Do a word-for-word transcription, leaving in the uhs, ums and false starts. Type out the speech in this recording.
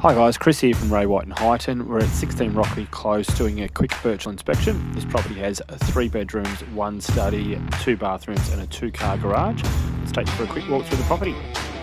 Hi guys, Chris here from Ray White and Highton. We're at sixteen Rockley Close doing a quick virtual inspection. This property has three bedrooms, one study, two bathrooms and a two car garage. Let's take you for a quick walk through the property.